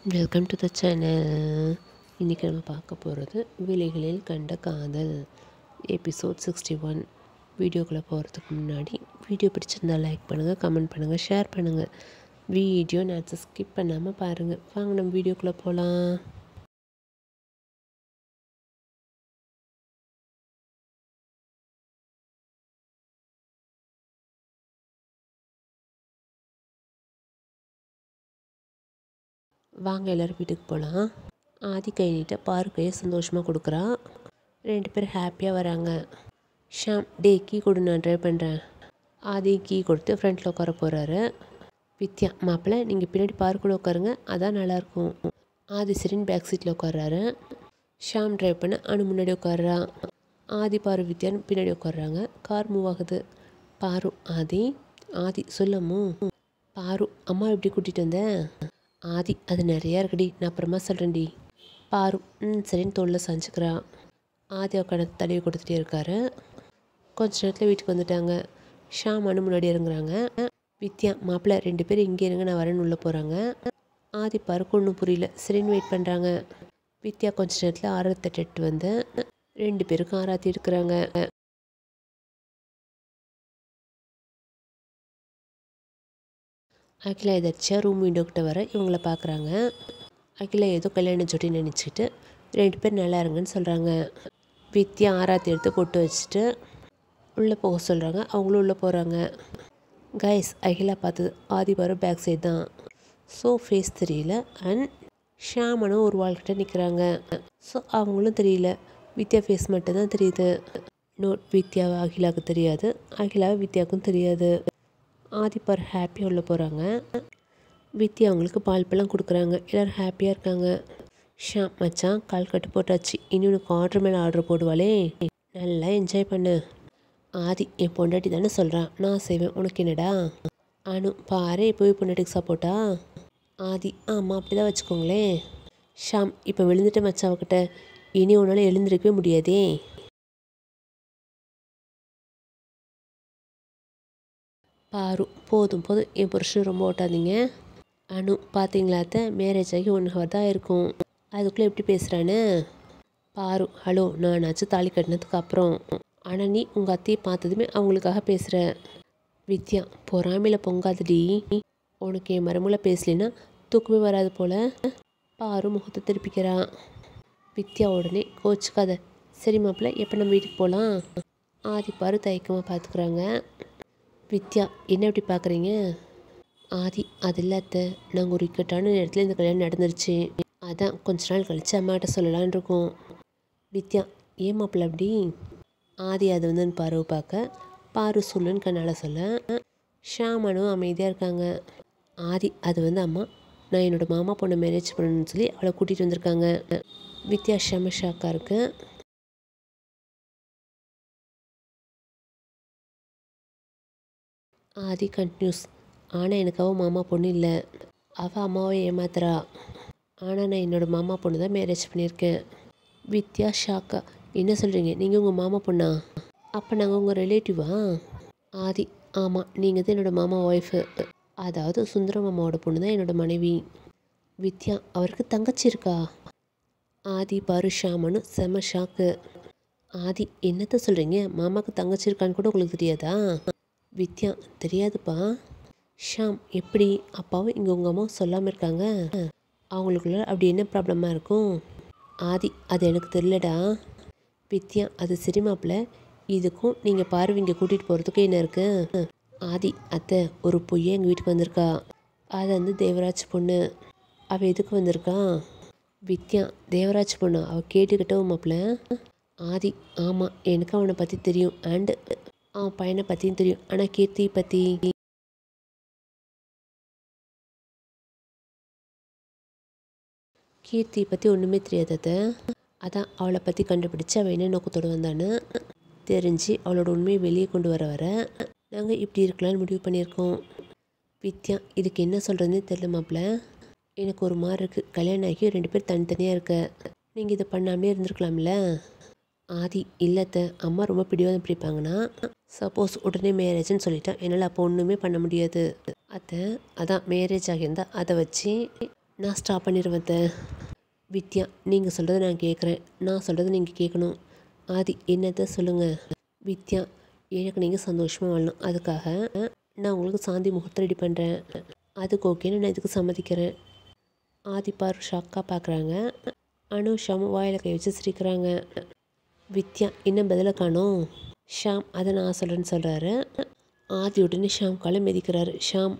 Welcome to the channel. இன்றைக்கி நம்ம பார்க்க போகிறது விழிகளில் கண்ட காதல் எபிசோட் 61. வீடியோக்குள்ளே போகிறதுக்கு முன்னாடி வீடியோ பிடிச்சிருந்தால் லைக் பண்ணுங்கள், கமெண்ட் பண்ணுங்கள், ஷேர் பண்ணுங்கள். வீடியோ நேரத்தை ஸ்கிப் பண்ணாமல் பாருங்கள். வாங்க நம்ம வீடியோக்குள்ளே போகலாம். வாங்க எல்லோரும் வீட்டுக்கு போகலாம். ஆதி கை நீட்ட பாரு கையை சந்தோஷமாக கொடுக்குறா. 2 பேர் ஹாப்பியாக வராங்க. ஷாம், டே கீ கொடு, நான் ட்ரைவ் பண்ணுறேன். ஆதி கீ கொடுத்து ஃப்ரண்ட்டில் உட்கார போகிறாரு. வித்யா, மாப்பிள்ளை நீங்கள் பின்னாடி பார்க்குள்ள உட்காருங்க, அதான் நல்லாயிருக்கும். ஆதி சரின்னு பேக் சீட்டில் உட்கார்றாரு. ஷாம் ட்ரைவ் பண்ண அனு முன்னாடி உட்கார்றா. ஆதி பாரு வித்யான்னு பின்னாடி உட்காடுறாங்க. கார் மூவ் ஆகுது. பாரு, ஆதி ஆதி சொல்லமோ. பாரு, அம்மா எப்படி கூட்டிகிட்டு வந்தேன்? ஆதி, அது நிறையா இருக்குடி, நான் அப்புறமா சொல்கிறேன்டி. பாரு, சரின்னு தோளில் சாஞ்சுக்கிறா. ஆதி உட்காந்து தடவி கொடுத்துட்டே இருக்காரு. கொஞ்ச நேரத்தில் வீட்டுக்கு வந்துட்டாங்க. ஷாம் அனு முன்னாடி இறங்குறாங்க. வித்யா, மாப்பிள்ளை 2 பேர் இங்கே இருங்க, நான் வரேன்னு உள்ளே போகிறாங்க. ஆதி பாருக்கு ஒன்றும் புரியல, சரின்னு வெயிட் பண்ணுறாங்க. வித்யா கொஞ்ச நேரத்தில் ஆரத்தி தட்டு வந்து 2 பேருக்கும் ஆராத்தி எடுக்கிறாங்க. அகிலா எதாச்சியாக ரூம் விண்டோக்கிட்ட வர இவங்கள பார்க்குறாங்க. அகிலா ஏதோ கல்யாணம் ஜோடி நினச்சிக்கிட்டு 2 பேர் நல்லா இருங்கன்னு சொல்கிறாங்க. வித்யா ஆராத்தி எடுத்து பொட்டு வச்சுட்டு உள்ளே போக சொல்கிறாங்க. அவங்களும் உள்ளே போகிறாங்க. கைஸ், அகிலா பார்த்தது ஆதி பாரு பேக் சைடு தான். ஸோ ஃபேஸ் தெரியல. அண்ட் ஷாமனும் ஒரு வால்கிட்ட நிற்கிறாங்க. ஸோ அவங்களும் தெரியல. வித்யா ஃபேஸ் மட்டும்தான் தெரியுது. நோட், வித்யாவை அகிலாவுக்கு தெரியாது, அகிலாவை வித்யாவுக்கும் தெரியாது. ஆதிப்பார் ஹாப்பியாக உள்ளே போகிறாங்க. வித்யா அவங்களுக்கு பால் பழம் கொடுக்குறாங்க. எல்லோரும் ஹாப்பியாக இருக்காங்க. ஷாம், மச்சான் கால் கட்டு போட்டாச்சு, இனி உனக்கு ஆர்டர் மேலே ஆர்டர் போடுவாளே, நல்லா என்ஜாய் பண்ணு. ஆதி, என் பொண்டாட்டி தானே சொல்கிறான், நான் செய்வேன், உனக்கு என்னடா? அனு, பாரு இப்போவே பொண்டாட்டிக்கு சப்போர்ட்டா? ஆதி, ஆமாம் அப்படி தான் வச்சுக்கோங்களே. ஷாம், இப்போ விழுந்துட்ட மச்சாவக்கிட்ட, இனி உன்னால் எழுந்திருக்கவே முடியாதே. பாரு, போதும் போதும், என் புருஷன் ரொம்ப ஓட்டாதீங்க. அனு, பார்த்தீங்களா அத்தை, மேரேஜ் ஆகி 1 hour தான் இருக்கும், அதுக்குள்ளே எப்படி பேசுகிறான்னு. பாரு, ஹலோ, நானாச்சும் தாலி கட்டினதுக்கு அப்புறம், ஆனால் நீ உங்கள் அத்தையை பார்த்ததுமே அவங்களுக்காக பேசுகிற. வித்யா, பொறாமையில் பொங்காதடி, உனக்கு என் மருமகளை பேசலைன்னா தூக்கமே வராது போல். பாரு முகத்தை திருப்பிக்கிறான். வித்யா உடனே, கோச்சுக்காத, சரி மாப்பிள்ள, எப்போ நம்ம வீட்டுக்கு போகலாம்? ஆதி பாரு தயக்கமாக பார்த்துக்குறாங்க. வித்யா, என்ன எப்படி பார்க்குறீங்க? ஆதி, அது இல்லை அத்தை, நாங்கள் ஒரு இக்கட்டான நேரத்தில் இந்த கல்யாணம் நடந்துருச்சு, அதான் கொஞ்ச நாள் கழித்து அம்மாட்ட சொல்லலான் இருக்கோம். வித்யா, ஏன் மாப்பிள்ள அப்படி? ஆதி, அது வந்து பாருவை பார்க்க, பாரு சொல்லுன்னு கண்ணால் சொல்ல. ஷாமனும் அமைதியாக இருக்காங்க. ஆதி, அது வந்து அம்மா, நான் என்னோடய மாமா பொண்ணை மேரேஜ் பண்ணணும்னு சொல்லி அவளை கூட்டிகிட்டு வந்திருக்காங்க. வித்யா ஷம ஷாக்காக இருக்கு. ஆதி கண்டினியூஸ், ஆனால் எனக்கு அவள் மாமா பொண்ணு இல்லை, அவள் அம்மாவை ஏமாத்துறா, ஆனால் நான் என்னோடய மாமா பொண்ணு தான் மேரேஜ் பண்ணியிருக்கேன். வித்யா ஷாக்கா, என்ன சொல்கிறீங்க, நீங்கள் உங்கள் மாமா பொண்ணா? அப்போ நாங்கள் உங்கள் ரிலேட்டிவா? ஆதி, ஆமாம், நீங்கள் தான் என்னோடய மாமா ஒய்ஃபு, அதாவது சுந்தர மாமாவோட பொண்ணு தான் என்னோடய மனைவி. வித்யா, அவருக்கு தங்கச்சி இருக்கா? ஆதி பாரு ஷாமனு செம ஷாக்கு. ஆதி, என்னத்த சொல்கிறீங்க, மாமாவுக்கு தங்கச்சி இருக்கான்னு கூட உங்களுக்கு தெரியாதா? வித்யா, தெரியாதுப்பா. ஷாம், எப்படி, அப்பாவும் இங்கே உங்கள் அம்மாவும் சொல்லாமல் இருக்காங்க, அவங்களுக்குள்ள அப்படி என்ன ப்ராப்ளமாக இருக்கும்? ஆதி, அது எனக்கு தெரியலடா. வித்யா, அது சரி மாப்பிள்ள, இதுக்கும் நீங்கள் பார்வை இங்கே கூட்டிகிட்டு போகிறதுக்கும் என்ன இருக்குது? ஆதி, அத்தை, ஒரு பொய்யை எங்கள் வீட்டுக்கு வந்திருக்கா, அது வந்து தேவராஜ் பொண்ணு, அவள் எதுக்கு வந்திருக்கா? வித்யா, தேவராஜ் பொண்ணு, அவள் கேட்டுக்கிட்டவும் மாப்பிள்ள. ஆதி, ஆமாம், எனக்கு அவனை பற்றி தெரியும், அண்டு அவன் பையனை பற்றியும் தெரியும், ஆனால் கீர்த்தி பற்றி ஒன்றுமே தெரியாதது. அதான் அவளை பற்றி கண்டுபிடிச்சி அவள் என்ன நோக்கத்தோடு வந்தான்னு தெரிஞ்சு அவளோட உண்மையை வெளியே கொண்டு வர நாங்கள் இப்படி இருக்கலாம்னு முடிவு பண்ணியிருக்கோம். வித்யா, இதுக்கு என்ன சொல்கிறதுனே தெரியல மாப்பிள்ள, எனக்கு ஒரு மாதிரி இருக்குது, கல்யாணம் ஆகி 2 பேர் தனித்தனியாக இருக்க, நீங்கள் இதை பண்ணாமலே இருந்திருக்கலாம்ல. ஆதி, இல்லத்த, அம்மா ரொம்ப பிடிவாதம் பிடிப்பாங்கன்னா, சப்போஸ் உடனே மேரேஜ்னு சொல்லிட்டா என்னால் அப்போ ஒன்றுமே பண்ண முடியாது அத்தை. அதான் மேரேஜ் ஆகியிருந்தால் அதை வச்சு நான் ஸ்டாப் பண்ணிடுவேன். வித்யா, நீங்கள் சொல்கிறத நான் கேட்குறேன், நான் சொல்கிறத நீங்கள் கேட்கணும். ஆதி, என்னத்தை சொல்லுங்கள். வித்யா, எனக்கு நீங்கள் சந்தோஷமாக வாழணும், அதுக்காக நான் உங்களுக்கு சாந்தி முகூர்த்தம் ரெடி பண்ணுறேன். அதுக்கு ஓகேன்னு நான் இதுக்கு சம்மதிக்கிறேன். ஆதி பாரு ஷாக்காக பார்க்குறாங்க. அனு ஷாம் வாயில் கை வச்சு சிரிக்கிறாங்க. வித்யா, இன்னும் பதிலை காணோம். ஷாம், அதை நான் சொல்கிறேன்னு சொல்கிறாரு. ஆதி உடனே ஷாம் காலை மிதிக்கிறாரு.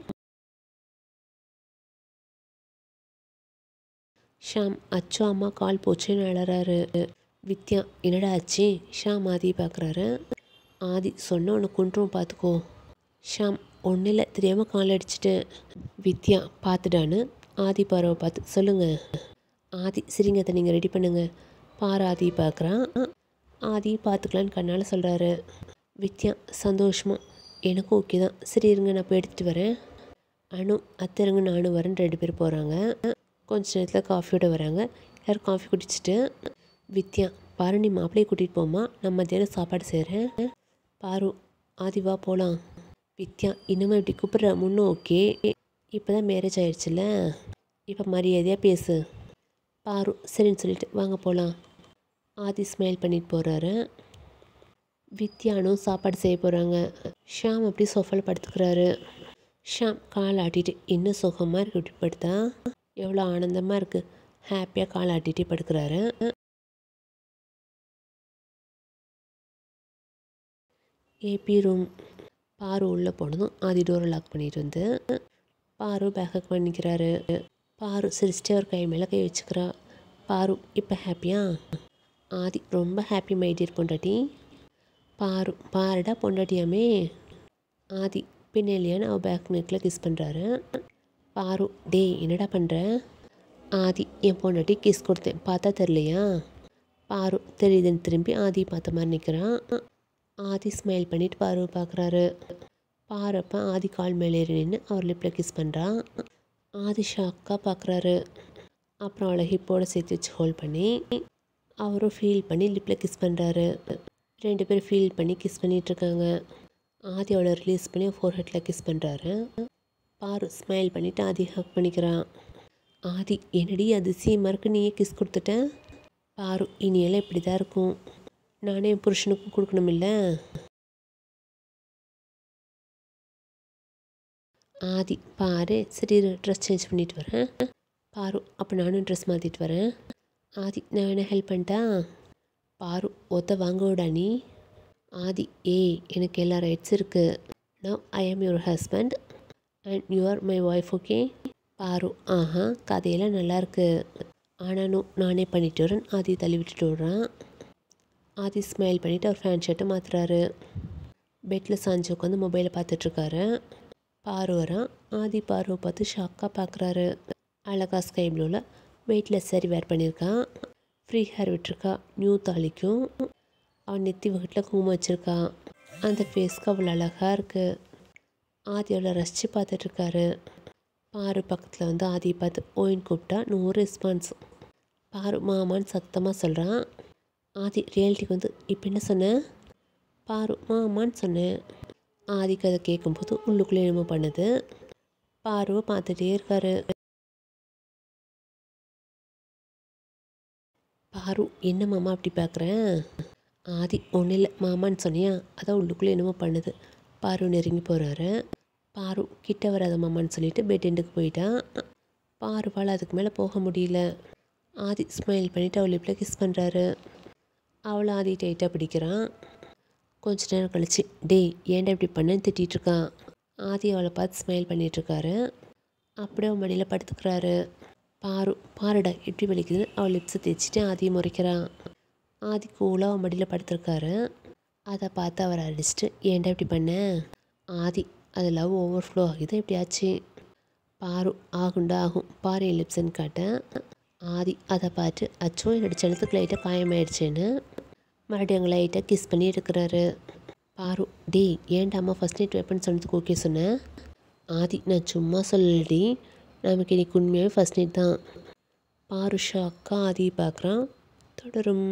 ஷாம், அச்சோ அம்மா கால் போச்சுன்னு அழறாரு. வித்யா, என்னடா ஆச்சு? ஷாம் ஆதியை பார்க்குறாரு. ஆதி, சொன்ன உன்னை கொன்றும் பார்த்துக்கோ. ஷாம், ஒன்றும் இல்லை, தெரியாமல் கால் அடிச்சிட்டேன். வித்யா, பார்த்துடான்னு ஆதி பாருவை பார்த்து சொல்லுங்கள். ஆதி, சரிங்க, அதை நீங்கள் ரெடி பண்ணுங்க. பாரு ஆதியை பார்க்குறான். ஆதி பார்த்துக்கலான்னு கண்ணால் சொல்கிறாரு. வித்யா, சந்தோஷமா, எனக்கும் ஓகே தான், சரி இருங்க, நான் போய் எடுத்துகிட்டு வரேன். அனு, அத்தை இருங்க, நானும் வரேன். 2 பேர் போகிறாங்க. கொஞ்ச நேரத்தில் காஃபியோடு வராங்க. எல்லோரும் காஃபி குடிச்சிட்டு, வித்யா, பாரு நீ மாப்பிள்ளையை கூட்டிகிட்டு போமா, நான் மத்தியானம் சாப்பாடு செய்கிறேன். பாரு, ஆதி வா போகலாம். வித்யா, இன்னுமே இப்படி கூப்பிட்ற, முன்னும் ஓகே, இப்போ தான் மேரேஜ் ஆயிடுச்சுல்ல, இப்போ மரியாதையாக பேசு. பாரு, சரின்னு சொல்லிட்டு வாங்க போகலாம். ஆதி ஸ்மைல் பண்ணிட்டு போகிறாரு. வித்யானும் சாப்பாடு செய்ய போகிறாங்க. ஷாம் அப்படி சோஃபாவில் படுத்துக்கிறாரு. ஷாம் கால் ஆட்டிட்டு, இன்னும் சுகமாக இருக்கு, இப்படி படுத்தா எவ்வளோ ஆனந்தமாக இருக்குது, ஹாப்பியாக கால் ஆட்டிகிட்டே படுக்கிறாரு. AB room. பாரு உள்ளே போனதும் ஆதி டோரை லாக் பண்ணிட்டு வந்து பாரு பேக்கப் பண்ணிக்கிறாரு. பாரு சிரிச்சிட்டு அவர் கை மேலே கை வச்சுக்கிறா. பாரு, இப்போ ஹாப்பியா? ஆதி, ரொம்ப ஹாப்பி மை டியர் பொண்டாட்டி. பாரு, பாருடா பொண்டாட்டியாமே. ஆதி பின்னலியான்னு அவள் பேக் நெக்கில் கிஸ் பண்ணுறாரு. பாரு, டே என்னடா பண்ணுற? ஆதி, என் பொண்டாட்டி கிஸ் கொடுத்தேன், பார்த்தா தெரியலையா? பாரு, தெரியுதுன்னு திரும்பி ஆதி பார்த்த மாதிரி நிற்கிறான். ஆதி ஸ்மைல் பண்ணிவிட்டு பாருவை பார்க்குறாரு. பாருப்ப ஆதி கால் மேலே ஏறி நின்று அவர் லிப்பில் கிஸ் பண்ணுறான். ஆதி ஷாக்காக பார்க்குறாரு. அப்புறம் அவளை ஹிப்போட சேர்த்து வச்சு ஹோல்ட் பண்ணி அவரும் ஃபீல் பண்ணி லிப்பில் கிஸ் பண்ணுறாரு. 2 பேரும் ஃபீல் பண்ணி கிஸ் பண்ணிகிட்ருக்காங்க. ஆதி அவளை ரிலீஸ் பண்ணி ஃபோர்ஹெட்டில் கிஸ் பண்ணுறாரு. பாரு ஸ்மைல் பண்ணிவிட்டு ஆதி ஹக் பண்ணிக்கிறான். ஆதி, என்னடி அதிசயமாக இருக்கு, நீயே கிஸ் கொடுத்துட்டேன். பாரு, இனியெல்லாம் இப்படி தான் இருக்கும், நானே என் புருஷனுக்கும் கொடுக்கணும் இல்லை? ஆதி, பாரு சரி ட்ரெஸ் சேஞ்ச் பண்ணிட்டு வரேன். பாரு, அப்போ நானும் ட்ரெஸ் மாற்றிட்டு வரேன். ஆதி, நான் என்ன ஹெல்ப் பண்ணிட்டா? பாரு, ஒத்த வாங்க விடா நீ. ஆதி, ஏய் எனக்கு எல்லா ரைட்ஸ் இருக்குது. Now I am your husband and you are my wife, okay? பாரு, ஆஹா கதையெல்லாம் நல்லாயிருக்கு, ஆனாலும் நானே பண்ணிட்டு வரேன். ஆதி தள்ளி விட்டுட்டு விட்றான். ஆதி ஸ்மைல் பண்ணிவிட்டு அவர் ஃபேன் ஷர்ட்டை மாற்றுறாரு. பெட்டில் சாஞ்சு உட்காந்து மொபைலை பார்த்துட்ருக்காரு. பாரு வரான். ஆதி பாருவை பார்த்து ஷாக்காக பார்க்குறாரு. அழகா ஸ்கை ப்ளூவில் வெயிட்லெஸ் சாரி வேர் பண்ணியிருக்கான். ஃப்ரீ ஹேர் விட்டுருக்கா. நியூ தாலிக்கும் அவன் நெத்தி வகட்டில் குங்குமம் வச்சுருக்கா. அந்த ஃபேஸ்க்கு அவ்வளோ அழகாக இருக்குது. ஆதி அவளை ரசித்து பார்த்துட்ருக்காரு. பாரு பக்கத்தில் வந்து ஆதியை பார்த்து ஓயின்னு கூப்பிட்டா நோ ரெஸ்பான்ஸ். பாரு மாமான்னு சத்தமாக சொல்கிறான். ஆதி ரியாலிட்டிக்கு வந்து இப்போ என்ன சொன்னேன்? பாரு மாமான்னு சொன்னேன். ஆதிக்கு அதை கேட்கும்போது உள்ளுக்குள்ளே என்னமோ பண்ணுது. பாருவை பார்த்துட்டே இருக்காரு. பாரு, என்ன மாமா அப்படி பார்க்குறேன்? ஆதி, ஒன்றும் இல்லை, மாமான்னு சொன்னியா, அதான் உள்ளுக்குள்ளே என்னமோ பண்ணுது. பாரு நெருங்கி போகிறாரு. பாரு, கிட்ட வராத மாமான்னு சொல்லிட்டு பெட் எண்டுக்கு போயிட்டான். பாருவால் அதுக்கு மேலே போக முடியல. ஆதி ஸ்மைல் பண்ணிவிட்டு அவள் லிப்பில் கிஸ் பண்ணுறாரு. அவளை ஆதி டைட்டாக பிடிக்கிறான். கொஞ்ச நேரம் கழிச்சு, டேய் ஏன்டா இப்படி பண்ணேன்னு திட்டிகிட்ருக்கான். ஆதி அவளை பார்த்து ஸ்மைல் பண்ணிகிட்ருக்காரு. அப்படியே அவன் மடியில் படுத்துக்கிறாரு. பாரு, பாருடா எப்படி வலிக்குதுன்னு அவள் லிப்ஸை தேய்ச்சிட்டு ஆதியை முறைக்கிறான். ஆதி கூலாக அவன் மடியில் படுத்துருக்காரு. அதை பார்த்து அவர் அடிச்சுட்டு ஏன்டா இப்படி பண்ண? ஆதி, அது லவ் ஓவர்ஃப்ளோ ஆகுது, இப்படி ஆச்சு. பாரு, ஆகுண்டா ஆகும், பாரு என் லிப்ஸுன்னு காட்டேன். ஆதி அதை பார்த்து அச்சோ என்னோட செலுத்துக்கு லைட்டாக காயமாயிடுச்சேன்னு மறுபடியும் அங்கே லைட்டாக கிஸ் பண்ணி எடுக்கிறாரு. பாரு, டேய் ஏன்டா அம்மா ஃபஸ்ட் நைட் வெப்பன் சொன்னதுக்கு ஓகே சொன்னேன்? ஆதி, நான் சும்மா சொல்லடி, நமக்கு இன்னைக்கு உண்மையாகவே ஃபஸ்ட் நைட் தான். பாரு ஷாக்கா ஆதியை பார்க்குறான். தொடரும்.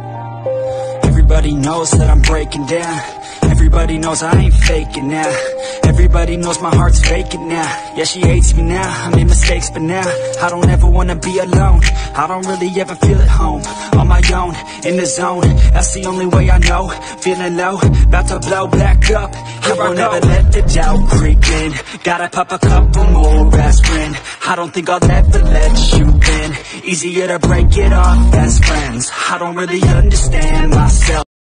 Everybody knows that I'm breaking down. Everybody knows I ain't faking now. Everybody knows my heart's vacant now. Yeah, she hates me now, I made mistakes, but now I don't ever wanna be alone. I don't really ever feel at home. On my own, in the zone, that's the only way I know. Feeling low, about to blow back up. I won't ever let the doubt creep in. Gotta pop a couple more aspirin. I don't think I'll ever let you in. Easier to break it off best friends. I don't really understand myself.